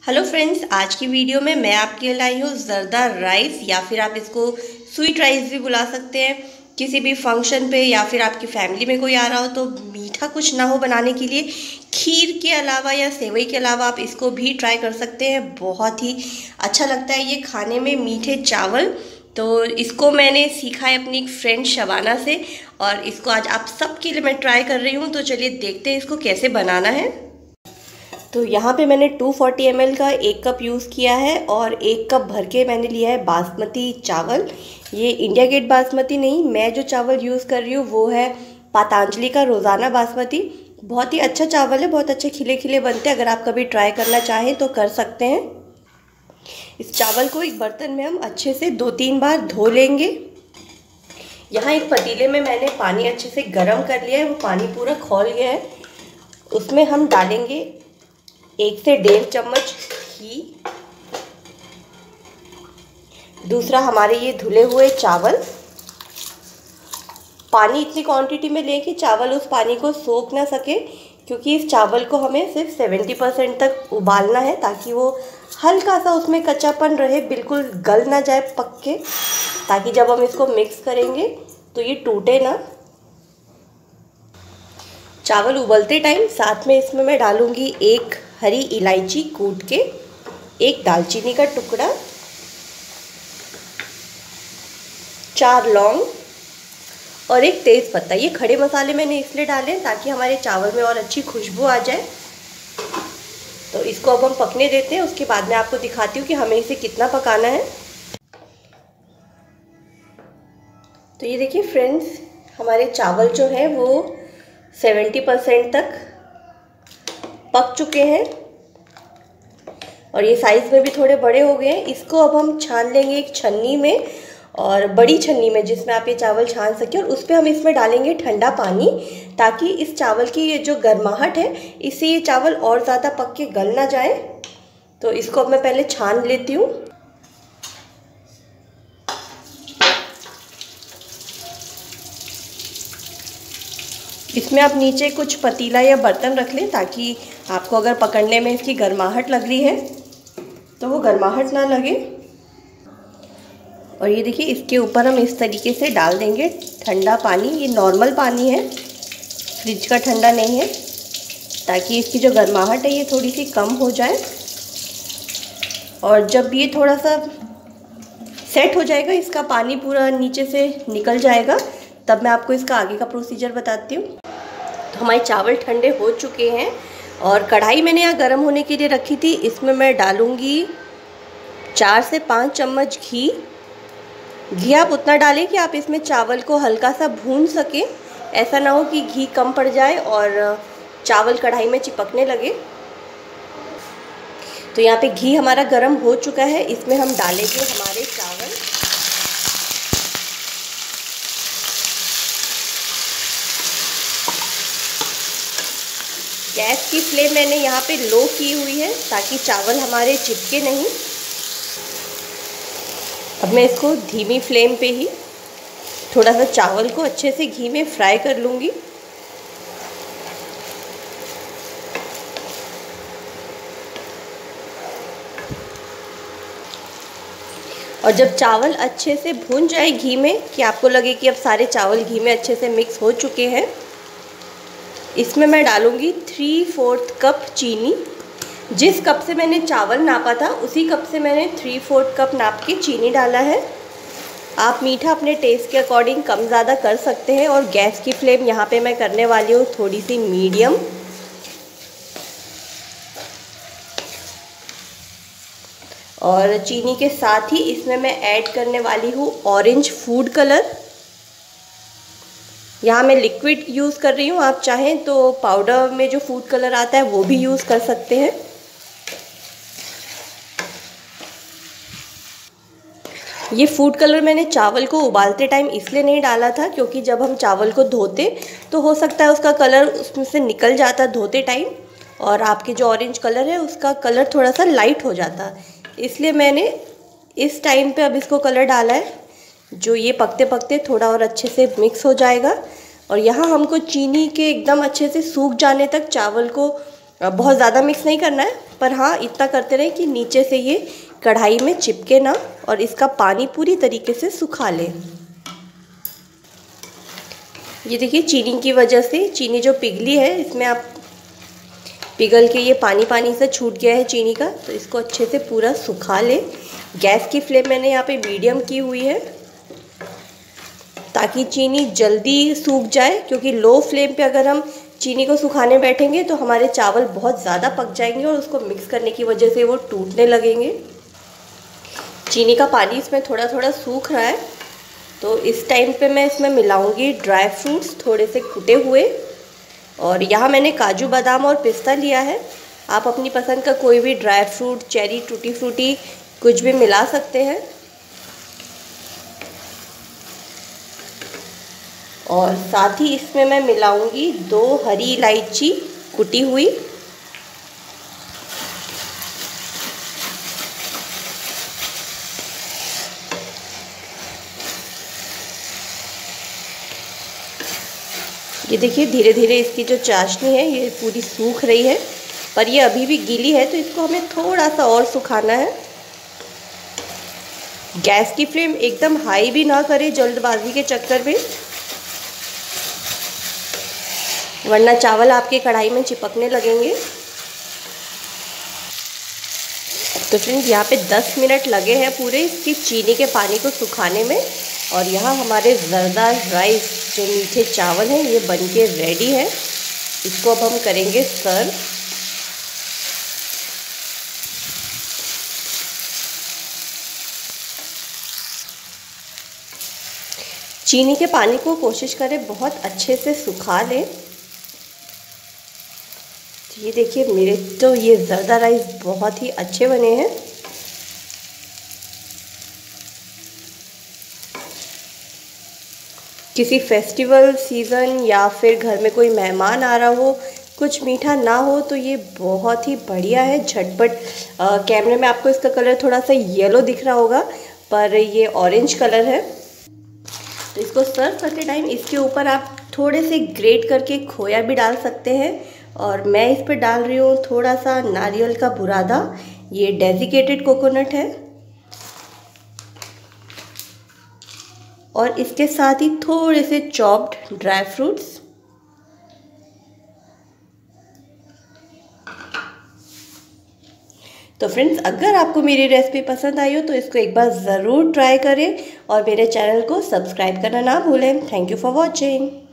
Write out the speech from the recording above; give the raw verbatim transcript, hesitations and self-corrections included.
Hello friends, आज की video में मैं आपके लिए लाई हूँ ज़र्दा राइस, या फिर आप इसको स्वीट राइस भी बुला सकते हैं। किसी भी फंक्शन पे या फिर आपकी फैमिली में कोई आ रहा हो तो मीठा कुछ ना हो बनाने के लिए खीर के अलावा या सेवई के अलावा आप इसको भी ट्राई कर सकते हैं। बहुत ही अच्छा लगता है ये खाने में, मीठे चावल। तो इसको मैंने सीखा है अपनी एक फ्रेंड शबाना से, और इसको आज आप सबके लिए मैं ट्राई कर रही हूँ। तो चलिए देखते हैं इसको कैसे बनाना है। तो यहाँ पे मैंने दो सौ चालीस एम एल का एक कप यूज़ किया है, और एक कप भर के मैंने लिया है बासमती चावल। ये इंडिया गेट बासमती नहीं, मैं जो चावल यूज़ कर रही हूँ वो है पतंजलि का रोज़ाना बासमती। बहुत ही अच्छा चावल है, बहुत अच्छे खिले खिले बनते हैं। अगर आप कभी ट्राई करना चाहें तो कर सकते हैं। इस चावल को एक बर्तन में हम अच्छे से दो तीन बार धो लेंगे। यहाँ एक पतीले में मैंने पानी अच्छे से गर्म कर लिया है, वो पानी पूरा खौल गया है। उसमें हम डालेंगे एक से डेढ़ चम्मच घी। दूसरा हमारे ये धुले हुए चावल। पानी इतनी क्वांटिटी में लें कि चावल उस पानी को सोख ना सके, क्योंकि इस चावल को हमें सिर्फ सत्तर परसेंट तक उबालना है, ताकि वो हल्का सा उसमें कच्चापन रहे, बिल्कुल गल ना जाए पक के, ताकि जब हम इसको मिक्स करेंगे तो ये टूटे ना। चावल उबलते टाइम साथ में इसमें मैं डालूंगी एक हरी इलायची कूट के, एक दालचीनी का टुकड़ा, चार लौंग और एक तेज पत्ता। ये खड़े मसाले मैंने इसलिए डाले ताकि हमारे चावल में और अच्छी खुशबू आ जाए। तो इसको अब हम पकने देते हैं, उसके बाद मैं आपको दिखाती हूँ कि हमें इसे कितना पकाना है। तो ये देखिए फ्रेंड्स, हमारे चावल जो है वो सत्तर परसेंट तक पक चुके हैं, और ये साइज़ में भी थोड़े बड़े हो गए हैं। इसको अब हम छान लेंगे एक छन्नी में, और बड़ी छन्नी में जिसमें आप ये चावल छान सकें, और उस पर हम इसमें डालेंगे ठंडा पानी, ताकि इस चावल की ये जो गर्माहट है इससे ये चावल और ज़्यादा पक के गल ना जाए। तो इसको अब मैं पहले छान लेती हूँ। इसमें आप नीचे कुछ पतीला या बर्तन रख लें, ताकि आपको अगर पकड़ने में इसकी गर्माहट लग रही है तो वो गर्माहट ना लगे। और ये देखिए, इसके ऊपर हम इस तरीके से डाल देंगे ठंडा पानी। ये नॉर्मल पानी है, फ्रिज का ठंडा नहीं है, ताकि इसकी जो गर्माहट है ये थोड़ी सी कम हो जाए। और जब ये थोड़ा सा सेट हो जाएगा, इसका पानी पूरा नीचे से निकल जाएगा, तब मैं आपको इसका आगे का प्रोसीजर बताती हूँ। तो हमारे चावल ठंडे हो चुके हैं, और कढ़ाई मैंने यहाँ गर्म होने के लिए रखी थी। इसमें मैं डालूँगी चार से पाँच चम्मच घी। घी आप उतना डालें कि आप इसमें चावल को हल्का सा भून सकें। ऐसा ना हो कि घी कम पड़ जाए और चावल कढ़ाई में चिपकने लगे। तो यहाँ पे घी हमारा गर्म हो चुका है, इसमें हम डालेंगे हमारे चावल। गैस की फ्लेम मैंने यहाँ पे लो की हुई है, ताकि चावल हमारे चिपके नहीं। अब मैं इसको धीमी फ्लेम पे ही थोड़ा सा चावल को अच्छे से घी में फ्राई कर लूँगी। और जब चावल अच्छे से भून जाए घी में, कि आपको लगे कि अब सारे चावल घी में अच्छे से मिक्स हो चुके हैं, इसमें मैं डालूँगी थ्री फोर्थ कप चीनी। जिस कप से मैंने चावल नापा था उसी कप से मैंने थ्री फोर्थ कप नाप के चीनी डाला है। आप मीठा अपने टेस्ट के अकॉर्डिंग कम ज़्यादा कर सकते हैं। और गैस की फ्लेम यहाँ पे मैं करने वाली हूँ थोड़ी सी मीडियम। और चीनी के साथ ही इसमें मैं ऐड करने वाली हूँ ऑरेंज फूड कलर। यहाँ मैं लिक्विड यूज़ कर रही हूँ, आप चाहें तो पाउडर में जो फूड कलर आता है वो भी यूज़ कर सकते हैं। ये फूड कलर मैंने चावल को उबालते टाइम इसलिए नहीं डाला था, क्योंकि जब हम चावल को धोते तो हो सकता है उसका कलर उसमें से निकल जाता धोते टाइम, और आपके जो ऑरेंज कलर है उसका कलर थोड़ा सा लाइट हो जाता। इसलिए मैंने इस टाइम पे अब इसको कलर डाला है, जो ये पकते पकते थोड़ा और अच्छे से मिक्स हो जाएगा। और यहाँ हमको चीनी के एकदम अच्छे से सूख जाने तक चावल को बहुत ज़्यादा मिक्स नहीं करना है, पर हाँ इतना करते रहें कि नीचे से ये कढ़ाई में चिपके ना और इसका पानी पूरी तरीके से सुखा लें। ये देखिए चीनी की वजह से चीनी जो पिघली है इसमें आप पिघल के ये पानी पानी से छूट गया है चीनी का, तो इसको अच्छे से पूरा सुखा लें। गैस की फ्लेम मैंने यहाँ पे मीडियम की हुई है ताकि चीनी जल्दी सूख जाए, क्योंकि लो फ्लेम पे अगर हम चीनी को सुखाने बैठेंगे तो हमारे चावल बहुत ज़्यादा पक जाएंगे और उसको मिक्स करने की वजह से वो टूटने लगेंगे। चीनी का पानी इसमें थोड़ा थोड़ा सूख रहा है, तो इस टाइम पे मैं इसमें मिलाऊंगी ड्राई फ्रूट्स थोड़े से कुटे हुए, और यहाँ मैंने काजू बादाम और पिस्ता लिया है। आप अपनी पसंद का कोई भी dry fruit, cherry, tutti frutti कुछ भी मिला सकते हैं। और साथ ही इसमें मैं मिलाऊंगी दो हरी इलायची कुटी हुई, ये देखिए धीरे धीरे इसकी जो चाशनी है ये पूरी सूख रही है, पर ये अभी भी गीली है तो इसको हमें थोड़ा सा और सुखाना है। गैस की फ्लेम एकदम हाई भी ना करें जल्दबाजी के चक्कर में, वरना चावल आपके कढ़ाई में चिपकने लगेंगे। तो फ्रेंड्स यहाँ पे दस मिनट लगे हैं पूरे इसकी चीनी के पानी को सुखाने में, और यहाँ हमारे जरदा राइस जो मीठे चावल हैं ये बनके रेडी है। इसको अब हम करेंगे सर्व। चीनी के पानी को कोशिश करें बहुत अच्छे से सुखा लें। ये देखिए मेरे तो ये ज़रदा राइस बहुत ही अच्छे बने हैं। किसी फेस्टिवल सीज़न या फिर घर में कोई मेहमान आ रहा हो, कुछ मीठा ना हो, तो ये बहुत ही बढ़िया है, झटपट। कैमरे में आपको इसका कलर थोड़ा सा येलो दिख रहा होगा, पर ये ऑरेंज कलर है। तो इसको सर्व करते टाइम इसके ऊपर आप थोड़े से ग्रेट करके खोया भी डाल सकते हैं, और मैं इस पर डाल रही हूँ थोड़ा सा नारियल का बुरादा। ये डेजिकेटेड कोकोनट है, और इसके साथ ही थोड़े से चॉप्ड ड्राई फ्रूट्स। तो फ्रेंड्स अगर आपको मेरी रेसिपी पसंद आई हो तो इसको एक बार ज़रूर ट्राई करें, और मेरे चैनल को सब्सक्राइब करना ना भूलें। Thank you for watching.